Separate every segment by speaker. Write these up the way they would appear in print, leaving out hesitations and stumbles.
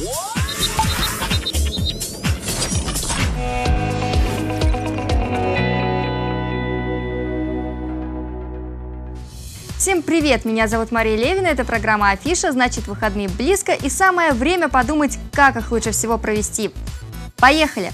Speaker 1: Всем привет! Меня зовут Мария Левина, это программа Афиша, значит выходные близко и самое время подумать, как их лучше всего провести. Поехали!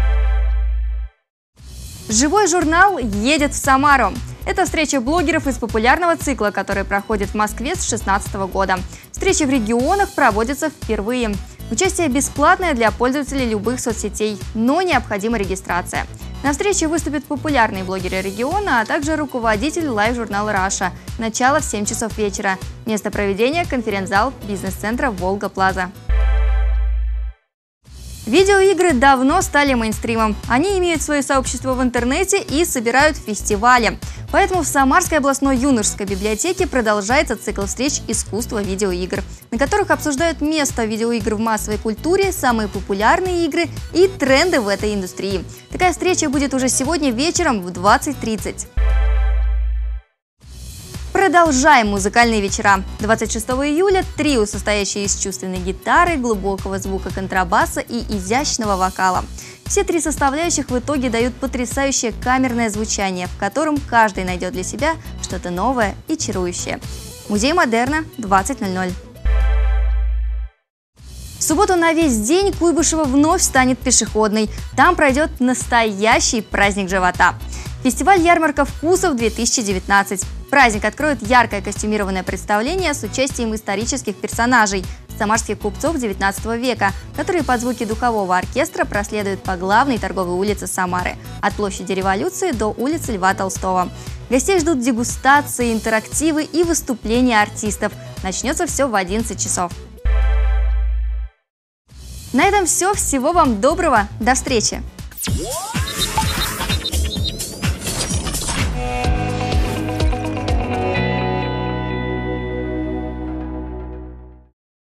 Speaker 1: Живой журнал едет в Самару. Это встреча блогеров из популярного цикла, который проходит в Москве с 2016 года. Встречи в регионах проводятся впервые. Участие бесплатное для пользователей любых соцсетей, но необходима регистрация. На встрече выступят популярные блогеры региона, а также руководитель лайв-журнала «Раша». Начало в 7 часов вечера. Место проведения – конференц-зал бизнес-центра «Волга-Плаза». Видеоигры давно стали мейнстримом. Они имеют свое сообщество в интернете и собирают фестивали. Поэтому в Самарской областной юношеской библиотеке продолжается цикл встреч «Искусство видеоигр», на которых обсуждают место видеоигр в массовой культуре, самые популярные игры и тренды в этой индустрии. Такая встреча будет уже сегодня вечером в 20:30. Продолжаем музыкальные вечера. 26 июля трио, состоящее из чувственной гитары, глубокого звука контрабаса и изящного вокала. Все три составляющих в итоге дают потрясающее камерное звучание, в котором каждый найдет для себя что-то новое и чарующее. Музей Модерна, 20:00. В субботу на весь день Куйбышево вновь станет пешеходной. Там пройдет настоящий праздник живота. Фестиваль «Ярмарка вкусов 2019». Праздник откроет яркое костюмированное представление с участием исторических персонажей – самарских купцов XIX века, которые под звуки духового оркестра проследуют по главной торговой улице Самары – от площади Революции до улицы Льва Толстого. Гостей ждут дегустации, интерактивы и выступления артистов. Начнется все в 11 часов. На этом все. Всего вам доброго. До встречи!